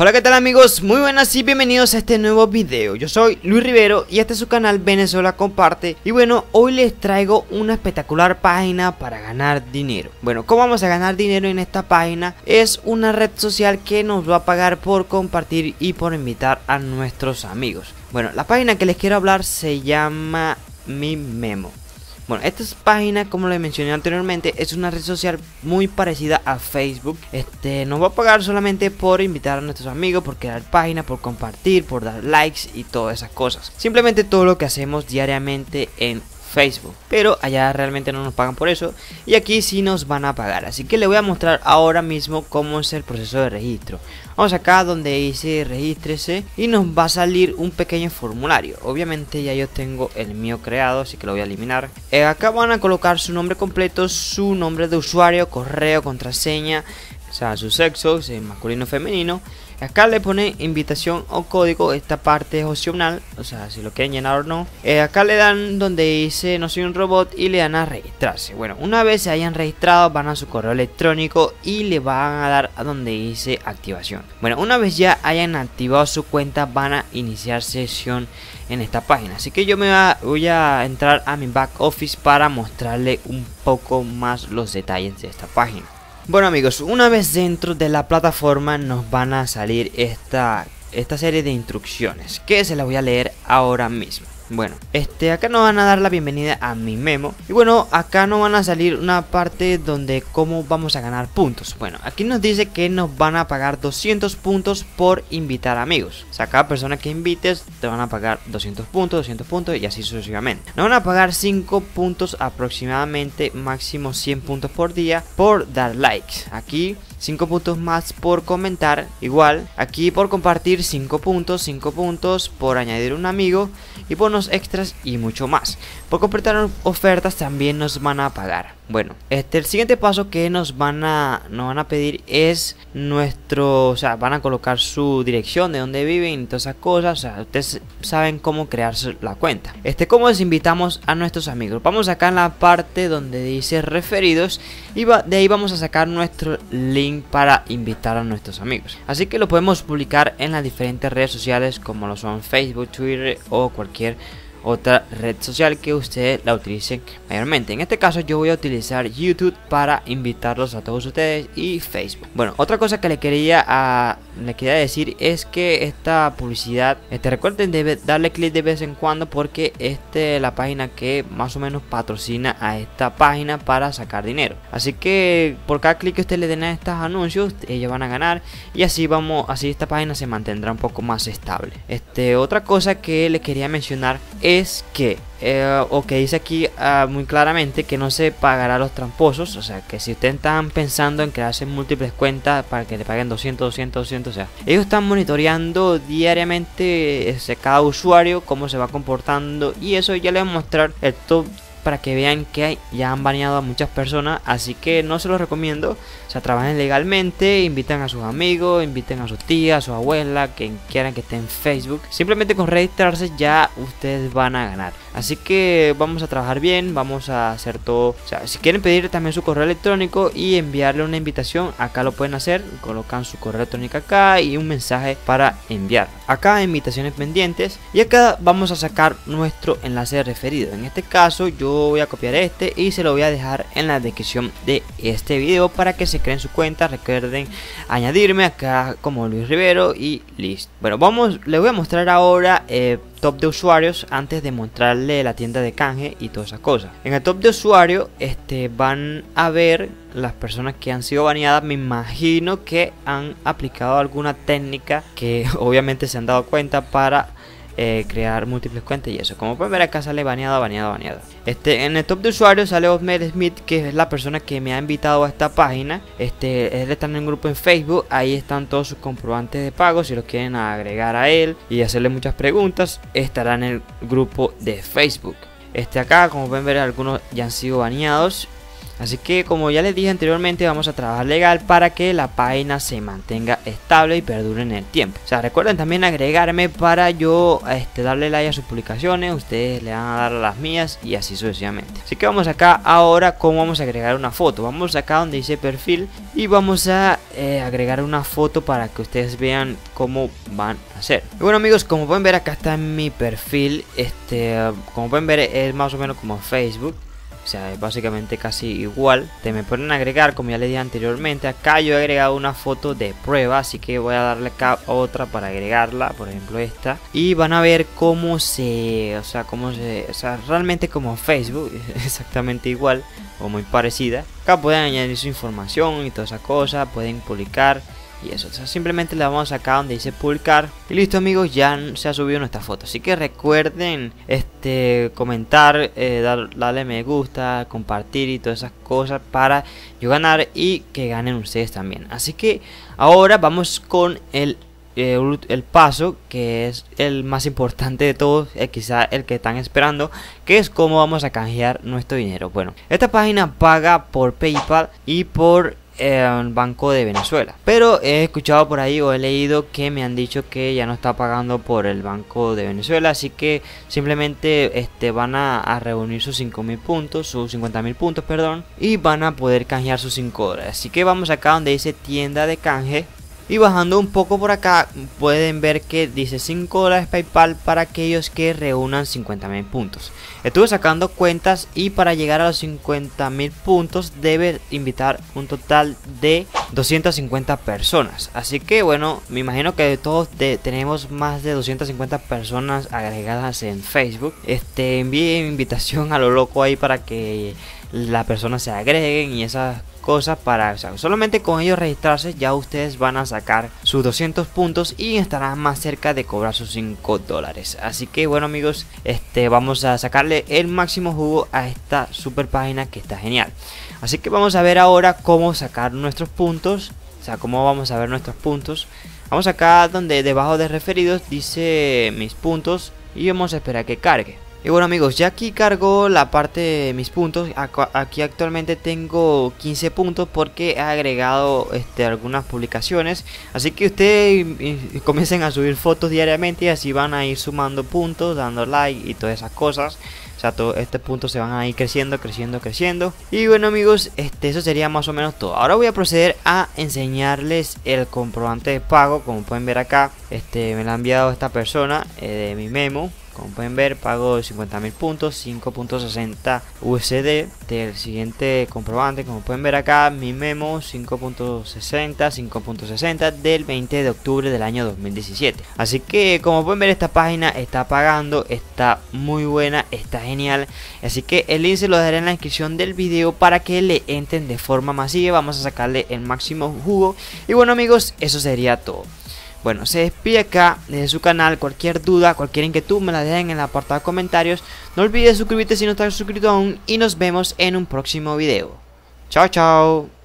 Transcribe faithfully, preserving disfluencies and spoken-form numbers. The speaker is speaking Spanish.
Hola, ¿qué tal amigos? Muy buenas y bienvenidos a este nuevo video. Yo soy Luis Rivero y este es su canal Venezuela Comparte. Y bueno, hoy les traigo una espectacular página para ganar dinero. Bueno, ¿cómo vamos a ganar dinero en esta página? Es una red social que nos va a pagar por compartir y por invitar a nuestros amigos. Bueno, la página que les quiero hablar se llama Mi Memo. Bueno, esta página, como les mencioné anteriormente, es una red social muy parecida a Facebook. Este nos va a pagar solamente por invitar a nuestros amigos, por crear página, por compartir, por dar likes y todas esas cosas. Simplemente todo lo que hacemos diariamente en Facebook, pero allá realmente no nos pagan por eso y aquí sí nos van a pagar. Así que les voy a mostrar ahora mismo cómo es el proceso de registro. Vamos acá donde dice regístrese y nos va a salir un pequeño formulario. Obviamente ya yo tengo el mío creado, así que lo voy a eliminar. eh, Acá van a colocar su nombre completo, su nombre de usuario, correo, contraseña, o sea, su sexo, si es masculino o femenino. Acá le pone invitación o código, esta parte es opcional, o sea, si lo quieren llenar o no. eh, Acá le dan donde dice no soy un robot y le dan a registrarse. Bueno, una vez se hayan registrado van a su correo electrónico y le van a dar a donde dice activación. Bueno, una vez ya hayan activado su cuenta van a iniciar sesión en esta página. Así que yo me va, voy a entrar a mi back office para mostrarle un poco más los detalles de esta página. Bueno amigos, una vez dentro de la plataforma nos van a salir esta, esta serie de instrucciones que se las voy a leer ahora mismo. Bueno, este acá nos van a dar la bienvenida a Mi Memo. Y bueno, acá nos van a salir una parte donde cómo vamos a ganar puntos. Bueno, aquí nos dice que nos van a pagar doscientos puntos por invitar amigos. O sea, cada persona que invites te van a pagar doscientos puntos, doscientos puntos y así sucesivamente. Nos van a pagar cinco puntos aproximadamente, máximo cien puntos por día por dar likes. Aquí cinco puntos más por comentar, igual aquí por compartir cinco puntos, cinco puntos por añadir un amigo y bonos extras y mucho más. Por completar ofertas también nos van a pagar. Bueno, este el siguiente paso que nos van a nos van a pedir es nuestro, o sea, van a colocar su dirección de donde viven y todas esas cosas. O sea, ustedes saben cómo crearse la cuenta. Este, cómo les invitamos a nuestros amigos. Vamos acá en la parte donde dice referidos y va, de ahí vamos a sacar nuestro link para invitar a nuestros amigos. Así que lo podemos publicar en las diferentes redes sociales como lo son Facebook, Twitter o cualquier otra red social que ustedes la utilicen mayormente. En este caso yo voy a utilizar YouTube para invitarlos a todos ustedes y Facebook. Bueno, otra cosa que le quería a, le quería decir es que esta publicidad, este, recuerden de darle clic de vez en cuando porque este es la página que más o menos patrocina a esta página para sacar dinero. Así que por cada clic que ustedes le den a estos anuncios ellos van a ganar y así vamos, así esta página se mantendrá un poco más estable. Este, otra cosa que le quería mencionar es es que eh, o que dice aquí uh, muy claramente que no se pagará a los tramposos. O sea, que si ustedes están pensando en crearse múltiples cuentas para que le paguen doscientos, doscientos, doscientos, o sea, ellos están monitoreando diariamente ese, cada usuario cómo se va comportando y eso ya les voy a mostrar el top para que vean que ya han baneado a muchas personas, así que no se los recomiendo. O sea, trabajen legalmente, inviten a sus amigos, inviten a sus tías, a su abuela, quien quieran que esté en Facebook. Simplemente con registrarse ya ustedes van a ganar. Así que vamos a trabajar bien, vamos a hacer todo. O sea, si quieren pedir también su correo electrónico y enviarle una invitación, acá lo pueden hacer. Colocan su correo electrónico acá y un mensaje para enviar. Acá invitaciones pendientes y acá vamos a sacar nuestro enlace de referido. En este caso yo voy a copiar este y se lo voy a dejar en la descripción de este video para que se creen su cuenta. Recuerden añadirme acá como Luis Rivero y listo. Bueno, vamos, les voy a mostrar ahora eh, top de usuarios antes de mostrarle la tienda de canje y todas esas cosas. En el top de usuarios este, van a ver las personas que han sido baneadas. Me imagino que han aplicado alguna técnica que obviamente se han dado cuenta para Eh, crear múltiples cuentas y eso. Como pueden ver acá sale baneado, baneado, baneado. Este, en el top de usuarios sale Osmer Smith, que es la persona que me ha invitado a esta página. Este, él está en un grupo en Facebook. Ahí están todos sus comprobantes de pago. Si los quieren agregar a él y hacerle muchas preguntas, estará en el grupo de Facebook. Este acá, como pueden ver, algunos ya han sido baneados. Así que como ya les dije anteriormente, vamos a trabajar legal para que la página se mantenga estable y perdure en el tiempo. O sea, recuerden también agregarme para yo este, darle like a sus publicaciones, ustedes le van a dar a las mías y así sucesivamente. Así que vamos acá ahora cómo vamos a agregar una foto. Vamos acá donde dice perfil y vamos a eh, agregar una foto para que ustedes vean cómo van a hacer. Y bueno amigos, como pueden ver acá está mi perfil, este, como pueden ver es más o menos como Facebook. O sea, es básicamente casi igual. Te me pueden agregar, como ya les dije anteriormente. Acá yo he agregado una foto de prueba, así que voy a darle acá otra para agregarla, por ejemplo esta. Y van a ver cómo se, o sea, cómo se, o sea, realmente como Facebook, exactamente igual o muy parecida. Acá pueden añadir su información y todas esas cosas, pueden publicar. Y eso, o sea, simplemente le vamos acá donde dice publicar. Y listo amigos, ya se ha subido nuestra foto. Así que recuerden este comentar, eh, dar, darle me gusta, compartir y todas esas cosas para yo ganar y que ganen ustedes también. Así que ahora vamos con el, el, el paso que es el más importante de todos, eh, quizá el que están esperando, que es cómo vamos a canjear nuestro dinero. Bueno, esta página paga por PayPal y por el Banco de Venezuela, pero he escuchado por ahí o he leído que me han dicho que ya no está pagando por el Banco de Venezuela, así que simplemente este, van a, a reunir sus cinco mil puntos, sus cincuenta mil puntos, perdón, y van a poder canjear sus cinco dólares. Así que vamos acá donde dice tienda de canje. Y bajando un poco por acá pueden ver que dice cinco dólares PayPal para aquellos que reúnan cincuenta mil puntos. Estuve sacando cuentas y para llegar a los cincuenta mil puntos debe invitar un total de doscientas cincuenta personas. Así que bueno, me imagino que todos de, tenemos más de doscientas cincuenta personas agregadas en Facebook. Este, envíe invitación a lo loco ahí para que las personas se agreguen y esas cosas para, o sea, solamente con ellos registrarse ya ustedes van a sacar sus doscientos puntos y estarán más cerca de cobrar sus cinco dólares. Así que bueno amigos, este vamos a sacarle el máximo jugo a esta super página que está genial. Así que vamos a ver ahora cómo sacar nuestros puntos, o sea, cómo vamos a ver nuestros puntos. Vamos acá donde debajo de referidos dice mis puntos y vamos a esperar que cargue. Y bueno amigos, ya aquí cargó la parte de mis puntos. Aquí actualmente tengo quince puntos porque he agregado este, algunas publicaciones. Así que ustedes comiencen a subir fotos diariamente y así van a ir sumando puntos, dando like y todas esas cosas. O sea, todos estos puntos se van a ir creciendo, creciendo, creciendo. Y bueno amigos, este, eso sería más o menos todo. Ahora voy a proceder a enseñarles el comprobante de pago. Como pueden ver acá, este, me lo ha enviado esta persona eh, de mi memo. Como pueden ver, pago cincuenta mil puntos, cinco punto sesenta U S D del siguiente comprobante. Como pueden ver acá, mi memo cinco punto sesenta, cinco punto sesenta del veinte de octubre del año dos mil diecisiete. Así que como pueden ver, esta página está pagando, está muy buena, está genial. Así que el link se lo dejaré en la descripción del video para que le entren de forma masiva. Vamos a sacarle el máximo jugo. Y bueno amigos, eso sería todo. Bueno, se despide acá desde su canal. Cualquier duda, cualquier inquietud me la dejen en el apartado de comentarios. No olvides suscribirte si no estás suscrito aún y nos vemos en un próximo video. Chao, chao.